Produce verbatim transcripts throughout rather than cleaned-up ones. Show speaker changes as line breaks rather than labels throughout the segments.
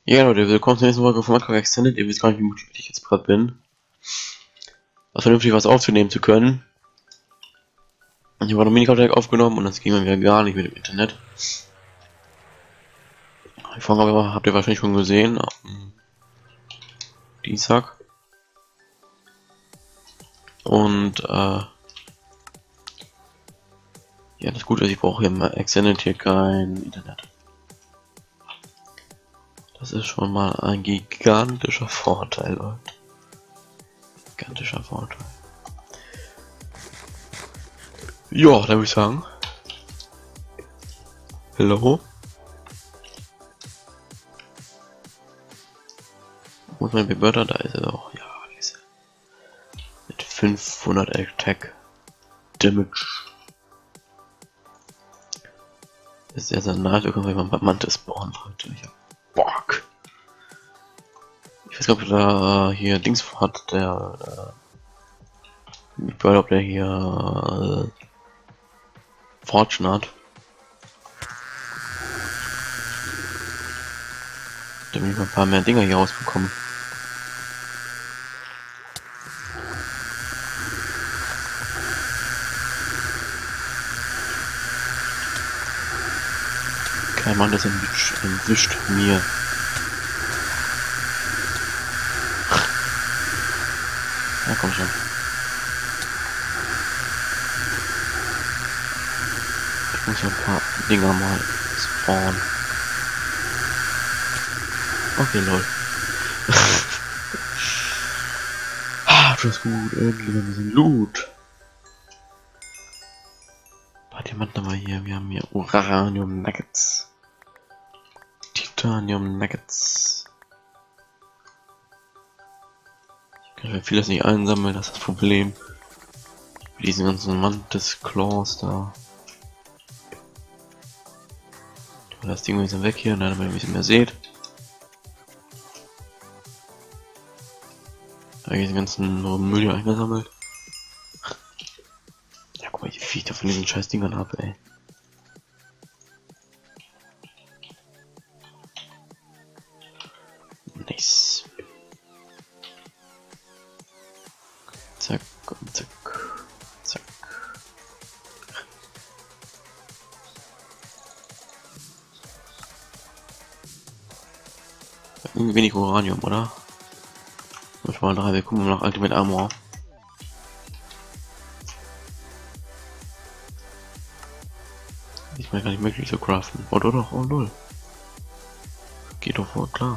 Ja, Leute, willkommen zur nächsten Folge von Minecraft Extended. Ihr wisst gar nicht, wie motiviert ich jetzt gerade bin, was vernünftig was aufzunehmen zu können. Ich habe noch Minecraft aufgenommen und das ging mir wieder gar nicht mit dem Internet. Die Folge aber habt ihr wahrscheinlich schon gesehen, am Dienstag. Und äh, ja, das Gute ist, ich brauche hier im Extended hier kein Internet. Das ist schon mal ein gigantischer Vorteil, Leute. Gigantischer Vorteil. Ja, da würde ich sagen. Hallo. Wo ist mein Big Brother? Da ist er doch. Ja, da ist er. Mit fünfhundert Attack Damage. Das ist sehr, sehr nice. Wir können mal bei Mantis spawnen, Leute. Ich hab Bock. Ich weiß gar nicht, ob der äh, hier Dings hat, der äh, ich weiß, ob der hier äh, Fortune hat. Da will ich mal ein paar mehr Dinger hier rausbekommen. Kein Mann, das entwischt, entwischt mir. Ja, komm schon. Ich muss ja ein paar Dinger mal spawnen. Okay, lol. Ah, das ist gut. Endlich ein bisschen Loot. Warte, jemand nochmal hier. Wir haben hier Uranium Nuggets. Titanium Nuggets. Ich kann vieles nicht einsammeln, das ist das Problem. Mit diesen ganzen Mantis Claws da. Das Ding ist dann weg hier, damit ihr ein bisschen mehr seht. Da habe ich den ganzen Müll hier eingesammelt. Ja, guck mal, wie viel ich da von diesen scheiß Dingern habe, ey. Nice. Zack und zack. Zack. Irgendwie wenig Uranium, oder? Ich mal drei, wir gucken nach Ultimate Armor. Ich meine gar nicht möglich zu craften. Oder doch? Oh null. Geht doch voll klar.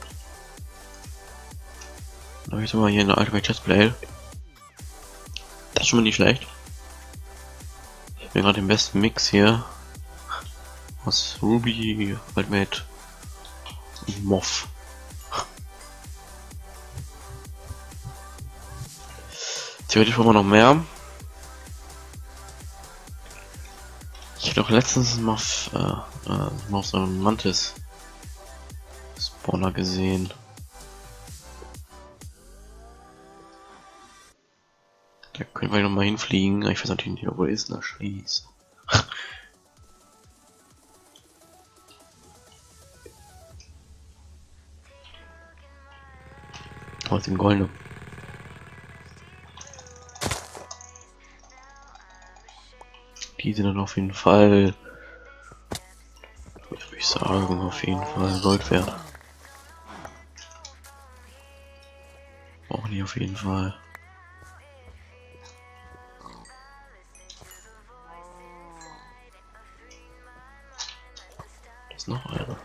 Da habe ich mal hier eine Ultimate Chestplate. Das ist schon mal nicht schlecht. Ich bin gerade im besten Mix hier. Aus Ruby, Ultimate und Moth. Theoretisch wollen wir noch mehr. Ich hätte auch letztens mal äh, äh, noch so einen Mantis Spawner gesehen. Da können wir noch mal hinfliegen. Ich weiß natürlich nicht, wo er ist. Na scheiße. Oh, den Goldene. Die sind dann auf jeden Fall, würde ich sagen, auf jeden Fall Gold wert. Auch nicht auf jeden Fall. Da ist noch einer.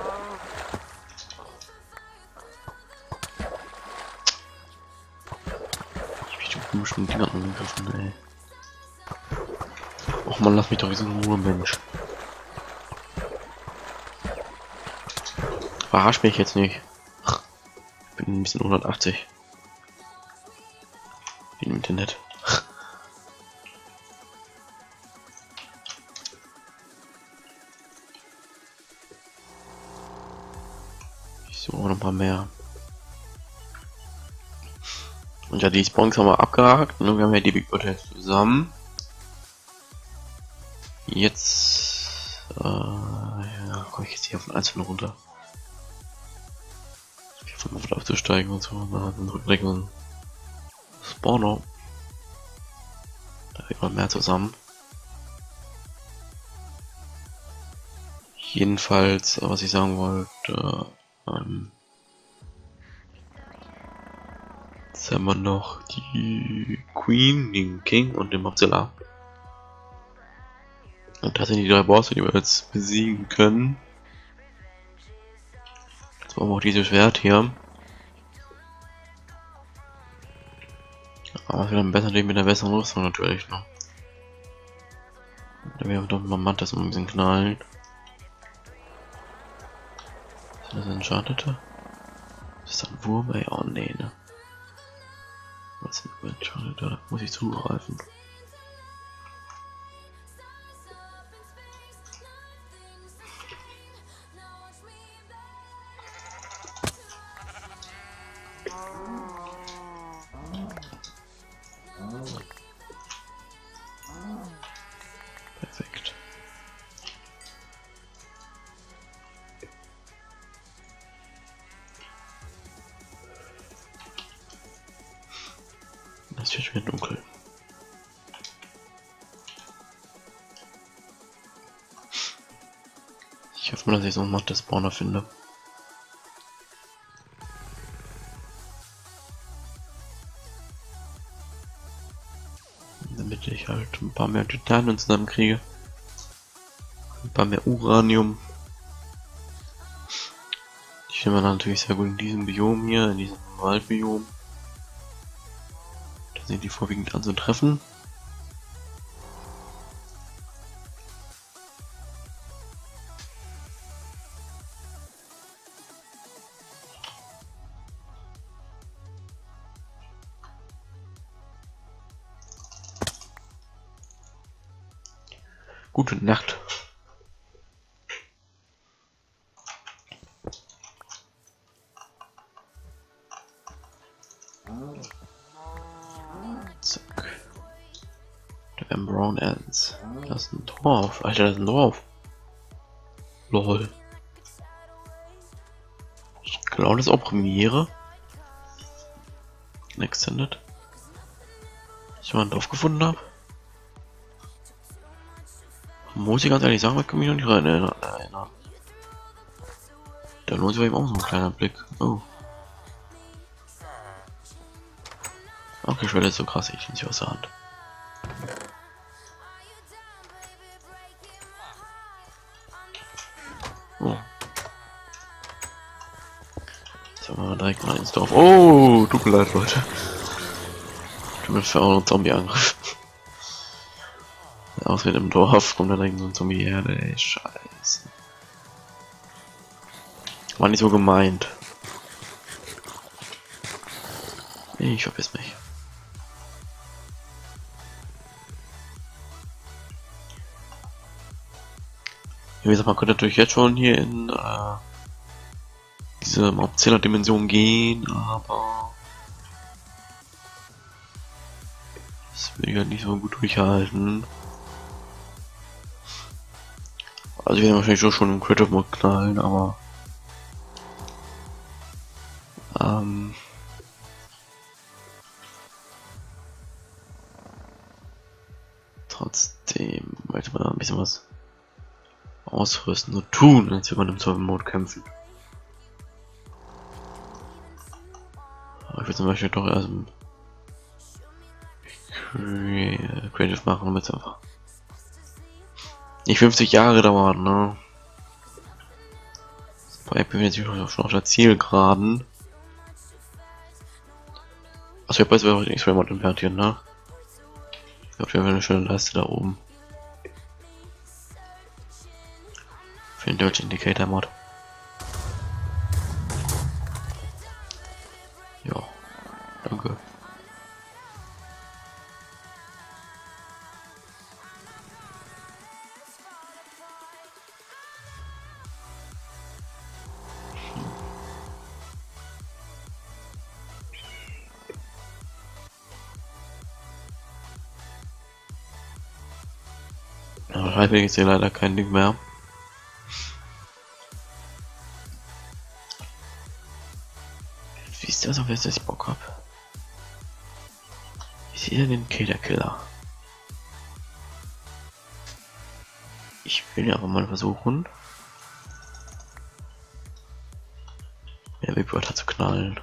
Ich bin die komischen Dinger angegriffen, ey. Och man, lass mich doch wie so ein nur Mensch. Verarsch mich jetzt nicht. Ich bin ein bisschen hundertachtzig. Wie im Internet. Ich suche noch ein paar mehr. Und ja, die Spawns haben wir abgehakt. Ne? Wir haben ja die Big Hotels zusammen. Jetzt äh, ja, komme ich jetzt hier von einzeln runter. um aufzusteigen und so, und dann rückblicken und Spawner. Da kriegt man mehr zusammen. Jedenfalls, was ich sagen wollte, ähm, jetzt haben wir noch die Queen, den King und den Mozilla. Und das sind die drei Bosse, die wir jetzt besiegen können. Jetzt brauchen wir auch dieses Schwert hier. Aber wir haben besser mit einer besseren Rüstung natürlich noch. Da werden wir doch mal Mantis ein bisschen knallen. Ist das ein Enchantete? Ist das ein Wurm? Ey, oh nee, ne? Was ist ein Enchantete? Da muss ich zugreifen. Perfekt. Das ist hier schon dunkel. Ich hoffe mal, dass ich so einen Mantis-Spawner finde. Damit ich halt ein paar mehr Titanien zusammenkriege. Ein paar mehr Uranium. Die finden wir natürlich sehr gut in diesem Biom hier, in diesem Waldbiom. Da sind die vorwiegend anzutreffen. Gute Nacht. Zack. Der Brown Ends. Das ist ein Dorf. Alter, das ist ein Dorf. Lol. Ich glaube, das ist auch Premiere. Extended. Ich mal ein Dorf gefunden habe. Muss ich ganz ehrlich sagen, ich kann mich noch nicht rein erinnern. Da lohnt sich eben auch so ein kleiner Blick. Oh. Okay, Schwelle ist so krass, ich nicht aus der Hand. Oh. Jetzt haben wir direkt mal ins Dorf. Oh, tut mir leid, Leute. Tut mir für auch einen Zombie-Angriff. Ausgerechnet im Dorf kommt da direkt so ein Zombie-Herde, ey, scheiße. War nicht so gemeint. Ich verpiss mich. Wie gesagt, man könnte natürlich jetzt schon hier in äh, diese Hauptzähler-Dimension gehen, aber das will ich halt nicht so gut durchhalten. Also ich werde wahrscheinlich auch schon im Creative Mode knallen, aber ähm, trotzdem möchte man ein bisschen was ausrüsten, so tun, als würde man im Survival Mode kämpfen. Aber ich will zum Beispiel doch erst ein Creative machen, damit es einfach nicht fünfzig Jahre dauert, ne? Das Projekt befindet sich schon auf der Zielgeraden. Achso, ich habe jetzt auch den X-Ray-Mod entfernt hier, ne? Ich glaube, wir haben eine schöne Leiste da oben. Für den Deutschen Indicator-Mod. Ja, danke. Aber halbwegs ist hier leider kein Ding mehr. Wie ist das, auf das ich Bock hab? Ich sehe den Killer Killer. Ich will ja aber mal versuchen, ja, Whipword hat zu knallen.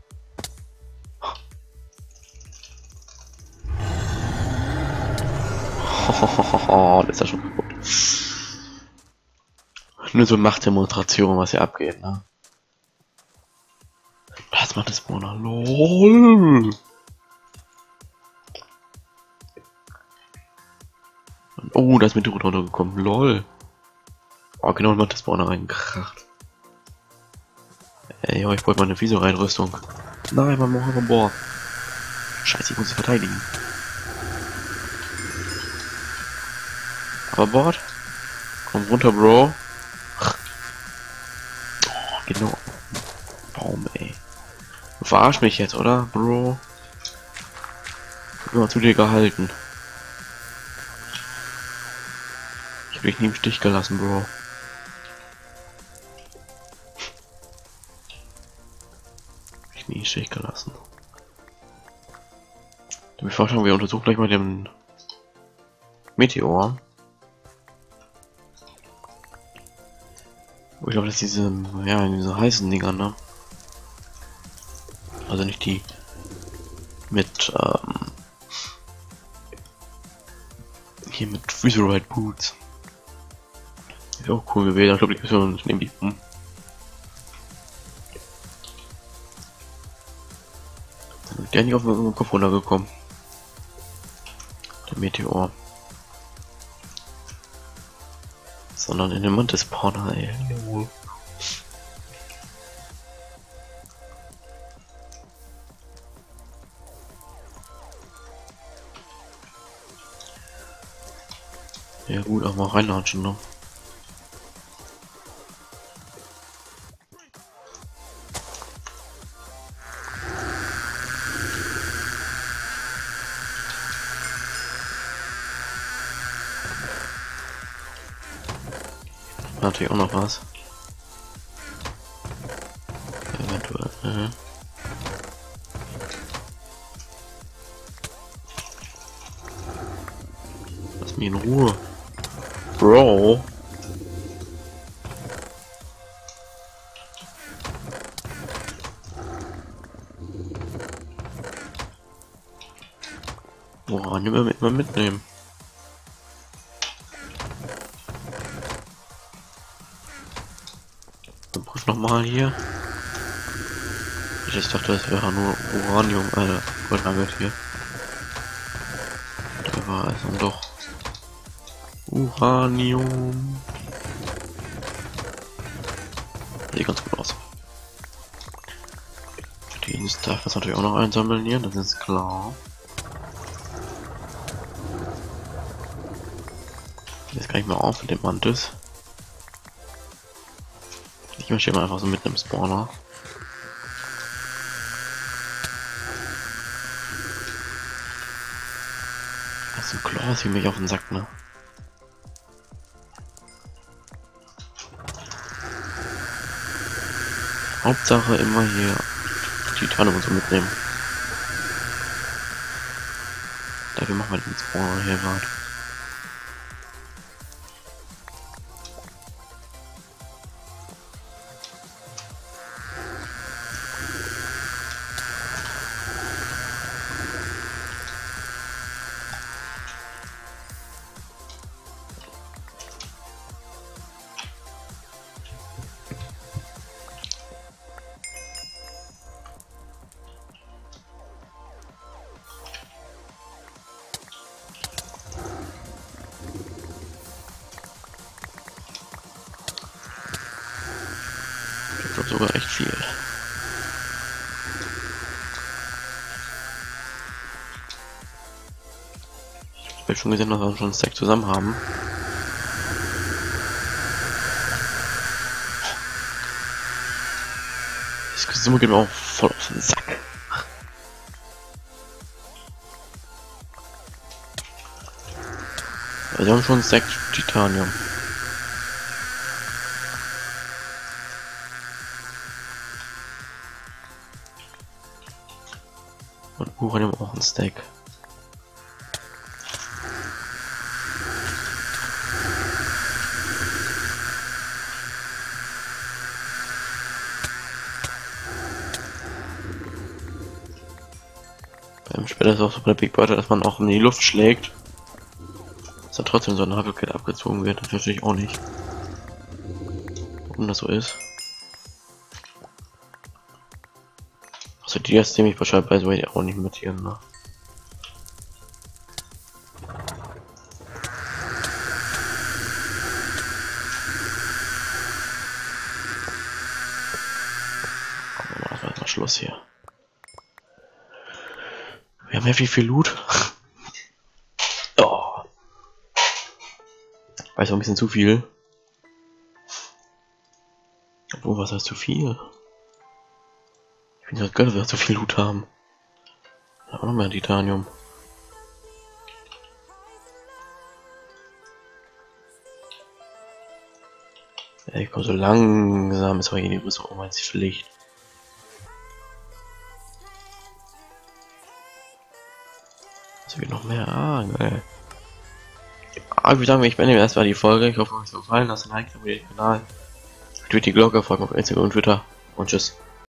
Oh, das ist ja schon kaputt. Nur so Machtdemonstration, was hier abgeht, ne? Was macht das Spawner? LOL! Oh, da ist mit der Route runtergekommen. LOL! Oh, genau, macht das Spawner reingekracht. Ey, oh, ich wollte meine Viso-Reinrüstung. Nein, man muss auf Bord. Scheiße, ich muss sie verteidigen. Aber Bord? Komm runter, Bro. Oh, genau. Baum, ey. Du verarsch mich jetzt, oder, Bro? Ich hab immer zu dir gehalten. Ich hab dich nie im Stich gelassen, Bro. Ich nie im Stich gelassen. Ich würde vorschlagen, wir untersuchen gleich mal den Meteor. Ich glaube, dass diese, ja, diese heißen Dinger, ne? Also nicht die mit, ähm, hier mit Freeze-Ride Boots. Ist auch cool gewesen. Ich glaube, ich muss nicht nehmen die um. Der nicht auf den Kopf runtergekommen. Der Meteor. Sondern in den Mantis Spawner, ey. Ja gut, auch mal reinlatschen, ne? Natürlich auch noch was. Eventuell. Äh. Lass mich in Ruhe. Bro. Boah, nimm mal mit, mal mitnehmen. Dann prüf noch mal hier. Ich dachte, das wäre nur Uranium, Alter. Goldnugget hier. Da war es dann doch Uranium. Sieht ganz gut aus. Den darf das natürlich auch noch einsammeln hier, das ist klar. Jetzt kann ich mal auf mit dem Mantis. Ich möchte hier mal einfach so mit einem Spawner. Das ist ein Klaus hier mich auf den Sack, ne? Hauptsache immer hier Titanium und so mitnehmen. Dafür machen wir den Spawner hier gerade. Ich glaube sogar echt viel. Ich habe schon gesehen, dass wir schon einen Stack zusammen haben. Das Summe geht mir auch voll auf den Sack. Wir haben schon einen Stack Titanium. Und Uranium auch ein Stack. Beim Später ist auch so bei der Big Brother, dass man auch in die Luft schlägt. Dass dann trotzdem so ein Havelkit abgezogen wird, das verstehe ich auch nicht. Warum das so ist. Also die erste ziemlich wahrscheinlich bei so auch nicht mit hier, ne? Aber das war Schluss hier. Wir haben ja viel, viel Loot. Oh. Weiß auch ein bisschen zu viel. Obwohl, was heißt zu viel? Ich finde das geil, dass wir so viel Loot haben. Da haben wir noch mehr Titanium. Ey, ich komme so langsam, ist aber hier die größere um als Pflicht. Also geht noch mehr. Ah, geil. Ah, ich würde sagen, ich beende erstmal die Folge. Ich hoffe, euch hat es gefallen. Lasst ein Like, abonniert den Kanal. Aktiviert die Glocke, folgt mir auf Instagram und Twitter. Und tschüss.